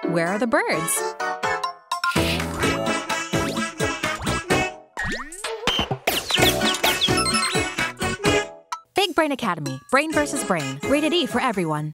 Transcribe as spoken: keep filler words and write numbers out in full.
Where are the birds? Big Brain Academy. Brain versus Brain. Rated E for everyone.